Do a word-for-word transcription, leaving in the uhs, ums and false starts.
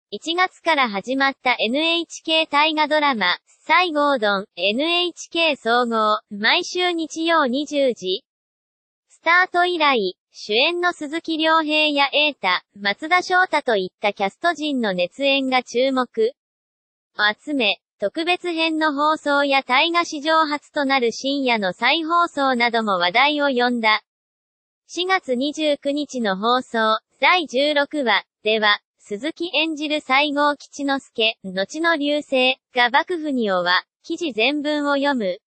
いちがつから始まった エヌエイチケー 大河ドラマ、西郷どん、エヌエイチケー 総合、毎週日曜にじゅうじ。スタート以来、主演の鈴木亮平や瑛太、松田翔太といったキャスト陣の熱演が注目を集め、特別編の放送や大河史上初となる深夜の再放送なども話題を呼んだ。しがつにじゅうくにちの放送、だいじゅうろくわでは、鈴木演じる西郷吉之助、後の流星が幕府に追わ、記事全文を読む。